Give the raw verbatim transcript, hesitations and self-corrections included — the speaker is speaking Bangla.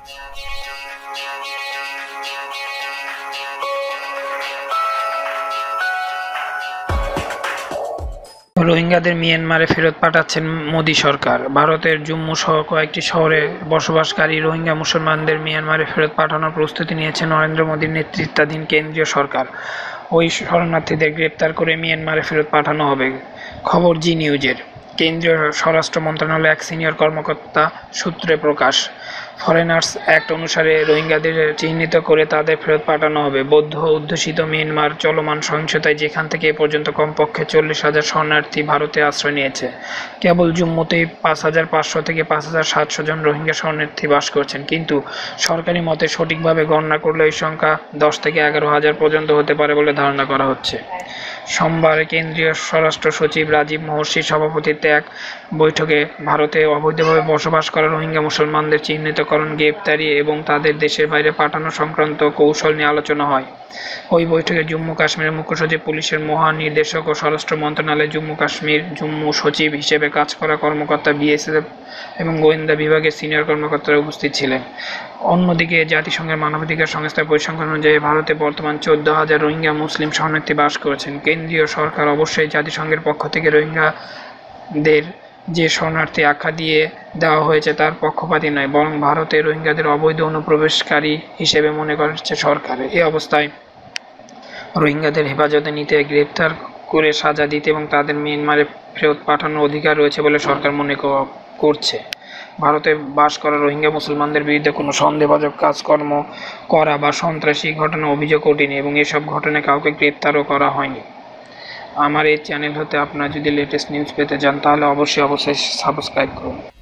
রোহিঙ্গাদের মিয়ানমারে ফেরত পাঠাচ্ছেন মোদি সরকার। ভারতের জম্মু সহ কয়েকটি শহরে বসবাসকারী রোহিঙ্গা মুসলমানদের মিয়ানমারে ফেরত পাঠানোর প্রস্তুতি নিয়েছে নরেন্দ্র মোদীর নেতৃত্বাধীন কেন্দ্রীয় সরকার। ওই শরণার্থীদের গ্রেপ্তার করে মিয়ানমারে ফেরত পাঠানো হবে। খবর জি নিউজের। কেন্দ্রীয় স্বরাষ্ট্র মন্ত্রণালয়ের এক সিনিয়র কর্মকর্তা সূত্রে প্রকাশ। ফরেনার্স অ্যাক্ট অনুসারে রোহিঙ্গাদের চিহ্নিত করে তাদের ফেরত পাঠানো হবে। বৌদ্ধ অধ্যুষিত মিয়ানমার চলমান সহিংসতায় যেখান থেকে এ পর্যন্ত কমপক্ষে চল্লিশ হাজার শরণার্থী ভারতে আশ্রয় নিয়েছে। কেবল জম্মুতেই পাঁচ হাজার পাঁচশো থেকে পাঁচ হাজার সাতশো জন রোহিঙ্গা শরণার্থী বাস করছেন, কিন্তু সরকারি মতে সঠিকভাবে গণনা করলে এই সংখ্যা দশ থেকে এগারো হাজার পর্যন্ত হতে পারে বলে ধারণা করা হচ্ছে। সোমবার কেন্দ্রীয় স্বরাষ্ট্র সচিব রাজীব মহর্ষির সভাপতিত্বে এক বৈঠকে ভারতে অবৈধভাবে বসবাস করা রোহিঙ্গা মুসলমানদের চিহ্নিতকরণ, গ্রেপ্তারি এবং তাদের দেশের বাইরে পাঠানো সংক্রান্ত কৌশল নিয়ে আলোচনা হয়। ওই বৈঠকে জম্মু কাশ্মীরের মুখ্য সচিব, পুলিশের মহানির্দেশক ও স্বরাষ্ট্র মন্ত্রণালয়ে জম্মু কাশ্মীর জম্মু সচিব হিসেবে কাজ করা কর্মকর্তা, বিএসএফ এবং গোয়েন্দা বিভাগের সিনিয়র কর্মকর্তারা উপস্থিত ছিলেন। অন্যদিকে জাতিসংঘের মানবাধিকার সংস্থার পরিসংখ্যান অনুযায়ী ভারতে বর্তমান চোদ্দ হাজার রোহিঙ্গা মুসলিম শরণার্থী বাস করছেন। কেন্দ্রীয় সরকার অবশ্যই জাতিসংঘের পক্ষ থেকে রোহিঙ্গাদের যে শরণার্থী আখ্যা দিয়ে দেওয়া হয়েছে তার পক্ষপাতী নয়, বরং ভারতে রোহিঙ্গাদের অবৈধ অনুপ্রবেশকারী হিসেবে মনে করছে সরকার। এই অবস্থায় রোহিঙ্গাদের হেফাজতে নিতে, গ্রেপ্তার করে সাজা দিতে এবং তাদের মিয়ানমারে ফেরত পাঠানোর অধিকার রয়েছে বলে সরকার মনে করছে। ভারতে বাস করা রোহিঙ্গা মুসলমানদের বিরুদ্ধে কোনো সন্দেহভাজন কাজকর্ম করা বা সন্ত্রাসী ঘটনা অভিযোগ ওঠেনি এবং এসব ঘটনায় কাউকে গ্রেপ্তারও করা হয়নি। আমার এই চ্যানেল হতে আপনারা যদি লেটেস্ট নিউজ পেতে চান তাহলে অবশ্যই অবশ্যই সাবস্ক্রাইব করুন।